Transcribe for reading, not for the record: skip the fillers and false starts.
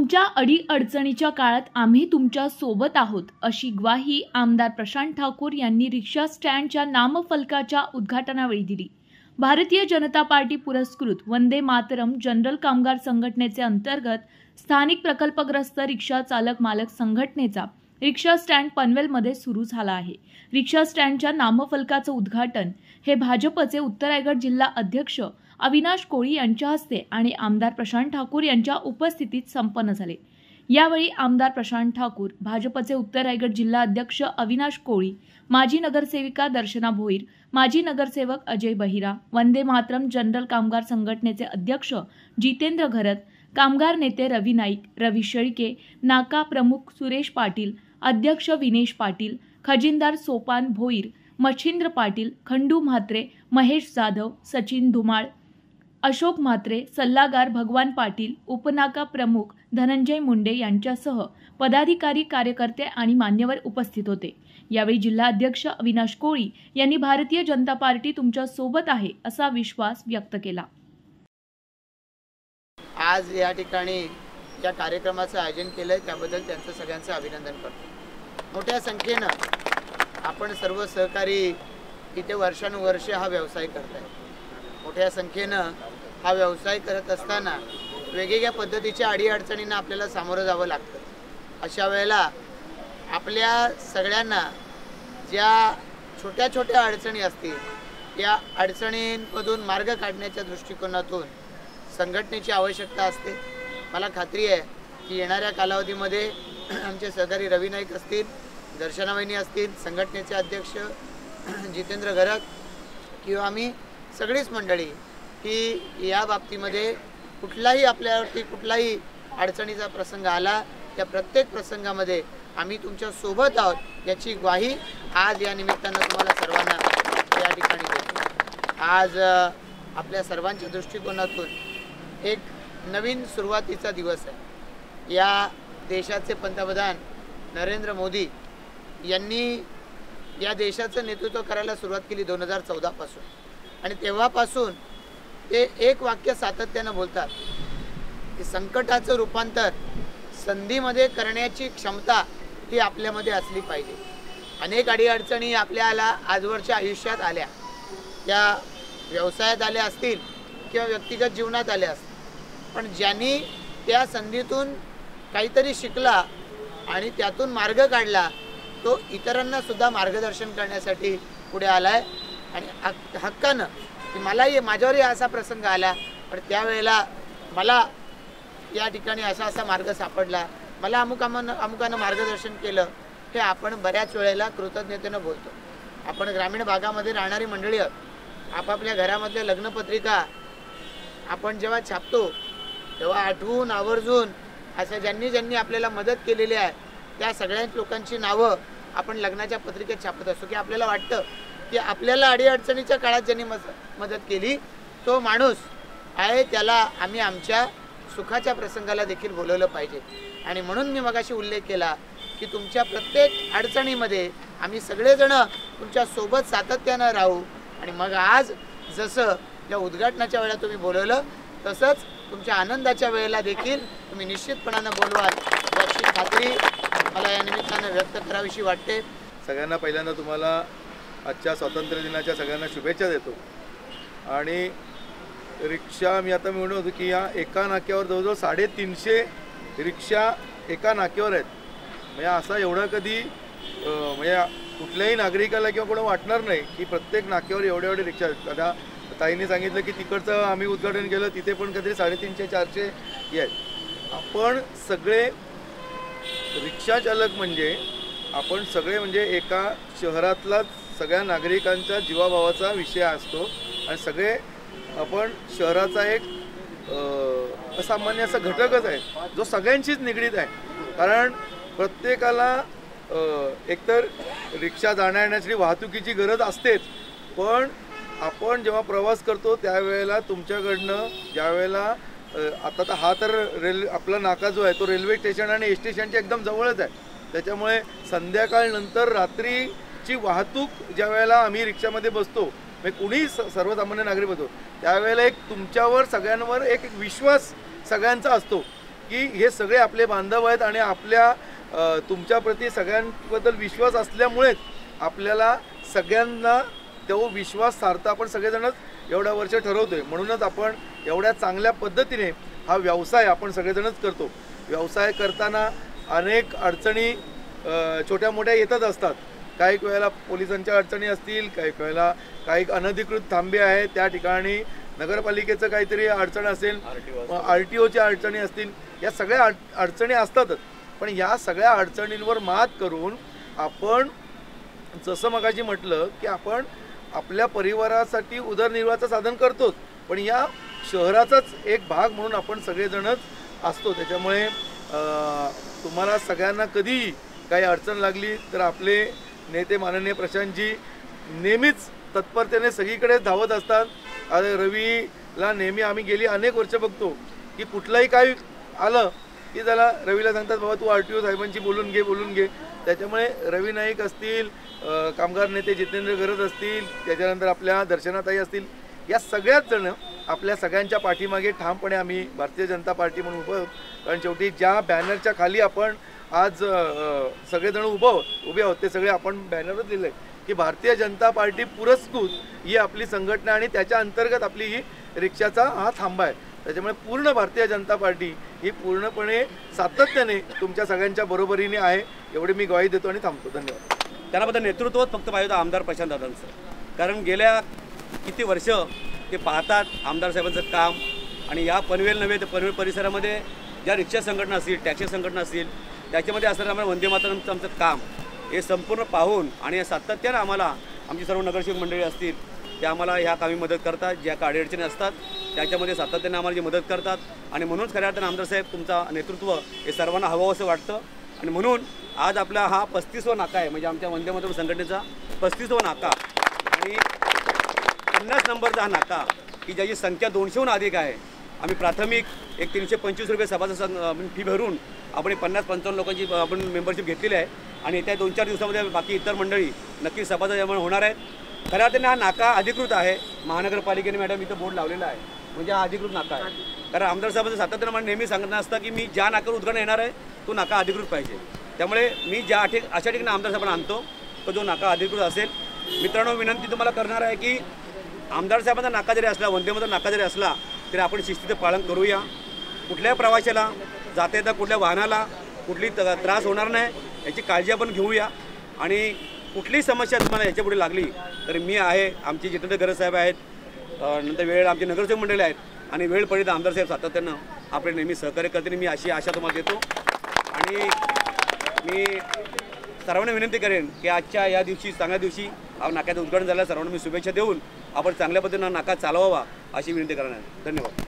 तुमच्या अडीअडचणीच्या काळात आम्ही तुमच्या सोबत आहोत, अशी ग्वाही आमदार प्रशांत ठाकूर यांनी रिक्षा स्टँडच्या नामफलकाच्या उद्घाटनावेळी दिली। भारतीय जनता पार्टी पुरस्कृत वंदे मातरम जनरल कामगार संघटनेचे अंतर्गत स्थानिक प्रकल्पग्रस्त रिक्षा चालक मालक संघटनेचा रिक्षा स्टँड पनवेलमध्ये सुरू झाला आहे। रिक्षा स्टँडच्या नामफलकाचं उद्घाटन हे भाजपचे उत्तर रायगड जिल्हा अध्यक्ष अविनाश कोळी यांच्या हस्ते आणि आमदार प्रशांत ठाकूर यांच्या उपस्थितीत संपन्न झाले। यावेळी आमदार प्रशांत ठाकूर, भाजपचे उत्तर रायगड जिल्हा अध्यक्ष अविनाश कोळी, माजी नगरसेविका दर्शना भोईर, माजी नगरसेवक अजय बहिरा, वंदे मातरम जनरल कामगार संघटनेचे अध्यक्ष जितेंद्र घरत, कामगार नेते रवी नाईक, रवी शेळके, नाका प्रमुख सुरेश पाटील, अध्यक्ष विनेश पाटील, खजिनदार सोपान भोईर, मच्छिंद्र पाटील, खंडू म्हात्रे, महेश जाधव, सचिन धुमाळ, अशोक म्हात्रे, सल्लागार भगवान पाटील, उपनाका प्रमुख धनंजय मुंडे यांच्यासह पदाधिकारी, कार्यकर्ते आणि मान्यवर उपस्थित होते। यावेळी जिल्हा अध्यक्ष अविनाश कोळी यांनी भारतीय जनता पार्टी तुमच्या सोबत आहे असा विश्वास व्यक्त केला। आज या ठिकाणी या कार्यक्रमाचं आयोजन केलंय त्याबद्दल त्यांचं सगळ्यांचं अभिनंदन करतो। मोठ्या संख्येनं आपण सर्व सहकारी इथे वर्षानुवर्ष हा व्यवसाय करताय। मोठ्या संख्येनं हा व्यवसाय करत असताना वेगवेगळ्या पद्धतीच्या अडीअडचणींना आपल्याला सामोरं जावं लागतं। अशा वेळेला आपल्या सगळ्यांना ज्या छोट्या छोट्या अडचणी असतील या अडचणींमधून मार्ग काढण्याच्या दृष्टिकोनातून संघटनेची आवश्यकता असते। मला खात्री आहे की येणाऱ्या कालावधीमध्ये आमचे सहकारी रवी नाईक असतील, दर्शना वहिनी असतील, संघटनेचे अध्यक्ष जितेंद्र घरत किंवा आम्ही सगळीच मंडळी की या बाबतीमध्ये कुठलाही आपल्यावरती कुठलाही अडचणीचा प्रसंग आला त्या प्रत्येक प्रसंगामध्ये आम्ही तुमच्या सोबत आहोत याची ग्वाही आज या निमित्तानं तुम्हाला सर्वांना या ठिकाणी देतो। आज आपल्या सर्वांच्या दृष्टिकोनातून एक नवीन सुरुवातीचा दिवस आहे। या देशाचे पंतप्रधान नरेंद्र मोदी यांनी या देशाचं नेतृत्व करायला सुरुवात केली 2014 पासून आणि तेव्हापासून ते एक वाक्य सातत्यानं बोलतात की संकटाचं रूपांतर संधीमध्ये करण्याची क्षमता ही आपल्यामध्ये असली पाहिजे। अनेक अडीअडचणी आपल्याला आजवरच्या आयुष्यात आल्या, त्या व्यवसायात आल्या असतील किंवा व्यक्तिगत जीवनात आल्या असतील, पण ज्यांनी त्या संधीतून काहीतरी शिकला आणि त्यातून मार्ग काढला तो इतरांना सुद्धा मार्गदर्शन करण्यासाठी पुढे आलाय आणि हक्कानं की मलाही माझ्यावरही असा प्रसंग आला पण त्यावेळेला मला या ठिकाणी असा मार्ग सापडला, मला अमुकानं मार्गदर्शन केलं, हे आपण बऱ्याच वेळेला कृतज्ञतेनं बोलतो। आपण ग्रामीण भागामध्ये राहणारी मंडळी आपापल्या घरामधल्या लग्नपत्रिका आपण जेव्हा छापतो तेव्हा आठवून आवर्जून असं ज्यांनी आपल्याला मदत केलेली आहे त्या सगळ्याच लोकांची नावं आपण लग्नाच्या पत्रिकेत छापत असतो की आपल्याला वाटतं की आपल्याला अडीअडचणीच्या काळात ज्यांनी मदत केली तो माणूस आहे, त्याला आम्ही आमच्या सुखाच्या प्रसंगाला देखील बोलवलं पाहिजे। आणि म्हणून मी मगाशी उल्लेख केला की तुमच्या प्रत्येक अडचणीमध्ये आम्ही सगळेजण तुमच्या सोबत सातत्यानं राहू आणि मग आज जसं या उद्घाटनाच्या वेळेला तुम्ही बोलवलं तसंच तुमच्या आनंदाच्या वेळेला देखील तुम्ही निश्चितपणानं बोलवाल याची खात्री मला या निमित्तानं व्यक्त करावीशी वाटते। सगळ्यांना पहिल्यांदा तुम्हाला आजच्या स्वातंत्र्य दिनाच्या सगळ्यांना शुभेच्छा देतो। आणि रिक्षा मी आता म्हणत होतो की या एका नाक्यावर जवळजवळ 350 रिक्षा एका नाक्यावर आहेत। म्हणजे असा एवढा कधी म्हणजे कुठल्याही नागरिकाला किंवा कोणा वाटणार नाही की प्रत्येक नाक्यावर एवढे रिक्षा आहेत। आता ताईंनी सांगितलं की तिकडचं आम्ही उद्घाटन केलं तिथे पण कधी 350-400 आहेत। आपण सगळे रिक्षा चालक म्हणजे आपण सगळे म्हणजे एका शहरातला सगळ्या नागरिकांच्या जीवाभावाचा विषय असतो आणि सगळे आपण शहराचा एक असामान्य असा घटकच आहे जो सगळ्यांशीच निगडीत आहे। कारण प्रत्येकाला एकतर रिक्षा जाण्या येण्याची वाहतुकीची गरज असतेच, पण आपण जेव्हा प्रवास करतो त्यावेळेला तुमच्याकडनं ज्यावेळेला आता तर हा तर आपला नाका जो आहे तो रेल्वे स्टेशन आणि एस स्टेशनच्या एकदम जवळच आहे, त्याच्यामुळे संध्याकाळनंतर रात्रीची वाहतूक ज्या वेळेला आम्ही रिक्षामध्ये बसतो म्हणजे कुणीही सर्वसामान्य नागरिक होतो त्यावेळेला एक तुमच्यावर सगळ्यांवर एक विश्वास सगळ्यांचा असतो की हे सगळे आपले बांधव आहेत आणि आपल्या तुमच्याप्रती सगळ्यांबद्दल विश्वास असल्यामुळेच आपल्याला सगळ्यांना तो विश्वास सार्थ आपण सगळेजणच एवढ्या वर्ष ठरवतोय. म्हणूनच आपण एवढ्या चांगल्या पद्धतीने हा व्यवसाय आपण सगळेजणच करतो. व्यवसाय करताना अनेक अडचणी छोट्या मोठ्या येतच असतात. काही वेळेला पोलिसांच्या अडचणी असतील, काही वेळेला काही अनधिकृत थांबे आहेत त्या ठिकाणी नगरपालिकेचं काहीतरी अडचण असेल, RTOच्या अडचणी असतील, या सगळ्या अडचणी असतातच. पण या सगळ्या अडचणींवर मात करून आपण जसं मगाशी म्हटलं की आपण आपल्या परिवारासाठी उदरनिर्वाहाचं साधन करतोच, पण या शहराचाच एक भाग म्हणून आपण सगळेजणच असतो. त्याच्यामुळे तुम्हाला सगळ्यांना कधीही काही अडचण लागली तर आपले नेते माननीय प्रशांतजी नेहमीच तत्परतेने सगळीकडे धावत असतात. आता रवीला नेहमी आम्ही गेली अनेक वर्ष बघतो की कुठलाही काही आलं की त्याला रवीला सांगतात बाबा तू RTO साहेबांची बोलून घे. त्याच्यामुळे रवी नाईक असतील, कामगार नेते जितेंद्र गरज असतील, त्याच्यानंतर आपल्या दर्शनाताई असतील, या सगळ्याच जण आपल्या सगळ्यांच्या पाठीमागे ठामपणे आम्ही भारतीय जनता पार्टी म्हणून उभं आहोत. कारण शेवटी ज्या बॅनरच्या खाली आपण आज सगळेजण उभे आहोत ते सगळे आपण बॅनरच लिहिलं आहे की भारतीय जनता पार्टी पुरस्कृत ही आपली संघटना आणि त्याच्या अंतर्गत आपली ही रिक्षाचा हा थांबा आहे. त्याच्यामुळे पूर्ण भारतीय जनता पार्टी ही पूर्णपणे सातत्याने तुमच्या सगळ्यांच्या बरोबरीने आहे एवढी मी ग्वाही देतो आणि थांबतो. धन्यवाद. त्याबद्दल नेतृत्वच फक्त पाहिजे आमदार प्रशांत दादांचं. कारण गेल्या किती वर्ष ते पाहतात आमदार साहेबांचं काम. आणि या पनवेल नव्हे तर पनवेल परिसरामध्ये ज्या रिक्षा संघटना असतील, टॅक्सी संघटना असतील, त्याच्यामध्ये असणारं आम्हाला वंदे मातरमचं आमचं काम हे संपूर्ण पाहून आणि सातत्यानं आम्हाला आमची सर्व नगरसेवक मंडळी असतील ते आम्हाला ह्या कामी मदत करतात. ज्या अडचणी असतात त्याच्यामध्ये सातत्याने आम्हाला जी मदत करतात. आणि म्हणूनच खऱ्या अर्थानं आमदार साहेब तुमचा नेतृत्व हे सर्वांना हवं असं वाटतं. आणि म्हणून आज आपला हा 35वा नाका आहे, म्हणजे आमच्या वंदे मातरम संघटनेचा 35वा नाका आणि 50 नंबरचा हा नाका की ज्याची संख्या 200हून अधिक आहे. आम्ही प्राथमिक एक 325 रुपये सभासद फी भरून आपण 50-55 लोकांची आपण मेंबरशिप घेतलेली आहे. आणि येत्या 2-4 दिवसामध्ये बाकी इतर मंडळी नक्की सभासद होणार आहेत. खऱ्या अर्थाने हा नाका अधिकृत आहे. महानगरपालिकेने मॅडम इथं बोर्ड लावलेला आहे, म्हणजे हा अधिकृत नाका आहे. कारण आमदार साहेबांचं सातत्यानं मला नेहमी सांगणं असतं की मी ज्या नाक्यावर उद्घाटन येणार आहे तो नाका अधिकृत पाहिजे. त्यामुळे मी अशा ठिकाणी आमदार साहेबांना आणतो तो जो नाका अधिकृत असेल. मित्रांनो, विनंती तुम्हाला करणार आहे की आमदार साहेबांचा नाका जरी असला, वंदे मातरम नाका जरी असला तरी आपण शिस्तीचं पालन करूया. कुठल्याही प्रवाशाला जाता येता कुठल्या वाहनाला कुठली त्रास होणार नाही याची काळजी आपण घेऊया. आणि कुठलीही समस्या तुम्हाला याच्या पुढे लागली तर मी आहे, आमची जितेंद्र गरज साहेब आहेत, नंतर वेळ आमची नगरसेवक मंडळी आहेत आणि वेळ पडली तर आमदार साहेब सातत्यानं आपले नेहमी सहकार्य करतील. मी अशी आशा तुम्हाला देतो. आणि मी सर्वांना विनंती करेन की आजच्या या दिवशी चांगल्या दिवशी नाक्याचं उद्घाटन झालं सर्वांना मी शुभेच्छा देऊन आपण चांगल्या पद्धतीनं नाका चालवावा अशी विनंती करणार. धन्यवाद.